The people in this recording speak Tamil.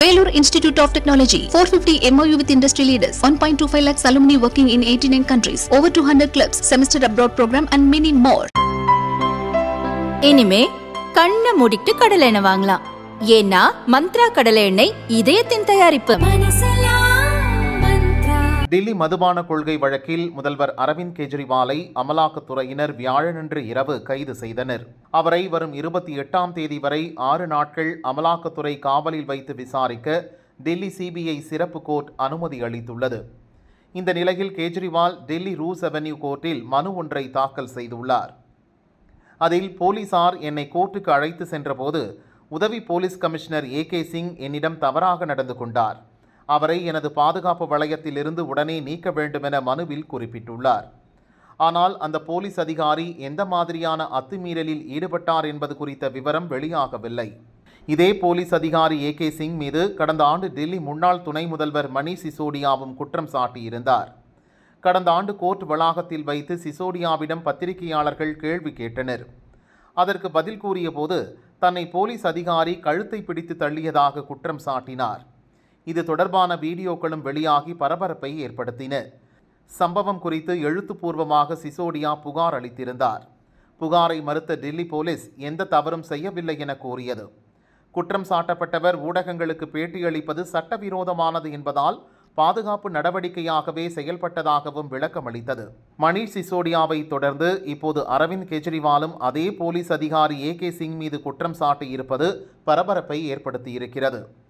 Vellore Institute of Technology, 450 MOU with industry leaders, 1.25 lakhs alumni working in 89 countries, over 200 clubs, semester abroad program and many more. இனிமே கண்ணை மூடிட்டு கடலை எண்ணெய் வாங்கலாம். ஏன்னா மந்த்ரா கடலை எண்ணெய் இதயத்தின் தயாரிப்பு. டில்லி மதுபான கொள்கை வழக்கில் முதல்வர் அரவிந்த் கெஜ்ரிவாலை அமலாக்கத்துறையினர் வியாழனன்று இரவு கைது செய்தனர். அவரை வரும் 28ஆம் தேதி வரை 6 நாட்கள் அமலாக்கத்துறை காவலில் வைத்து விசாரிக்க டெல்லி சிபிஐ சிறப்பு கோர்ட் அனுமதி அளித்துள்ளது. இந்த நிலையில் கெஜ்ரிவால் டெல்லி ரூஸ் அவென்யூ கோர்ட்டில் மனு ஒன்றை தாக்கல் செய்துள்ளார். அதில் போலீசார் என்னை கோர்ட்டுக்கு அழைத்து சென்றபோது உதவி போலீஸ் கமிஷனர் ஏகே சிங் என்னிடம் தவறாக நடந்து கொண்டார். அவரை எனது பாதுகாப்பு வளையத்திலிருந்து உடனே நீக்க வேண்டுமென மனுவில் குறிப்பிட்டுள்ளார். ஆனால் அந்த போலீஸ் அதிகாரி எந்த மாதிரியான அத்துமீறலில் ஈடுபட்டார் என்பது குறித்த விவரம் வெளியாகவில்லை. இதே போலீஸ் அதிகாரி ஏகே சிங் மீது கடந்த ஆண்டு டெல்லி முன்னாள் துணை முதல்வர் மணீஷ் சிசோடியாவும் குற்றம் சாட்டியிருந்தார். கடந்த ஆண்டு கோர்ட் வளாகத்தில் வைத்து சிசோடியாவிடம் பத்திரிகையாளர்கள் கேள்வி கேட்டனர். அதற்கு பதில் கூறிய போது தன்னை போலீஸ் அதிகாரி கழுத்தை பிடித்து தள்ளியதாக குற்றம் சாட்டினார். இது தொடர்பான வீடியோக்களும் வெளியாகி பரபரப்பை ஏற்படுத்தின. சம்பவம் குறித்து எழுத்துப்பூர்வமாக சிசோடியா புகார் அளித்திருந்தார். புகாரை மறுத்த டெல்லி போலீஸ் எந்த தவறும் செய்யவில்லை என கூறியது. குற்றம் சாட்டப்பட்டவர் ஊடகங்களுக்கு பேட்டியளிப்பது சட்டவிரோதமானது என்பதால் பாதுகாப்பு நடவடிக்கையாகவே செயல்பட்டதாகவும் விளக்கமளித்தது. மணீஷ் சிசோடியாவை தொடர்ந்து இப்போது அரவிந்த் கெஜ்ரிவாலும் அதே போலீஸ் அதிகாரி ஏகே சிங் மீது குற்றம் சாட்டியிருப்பது பரபரப்பை ஏற்படுத்தியிருக்கிறது.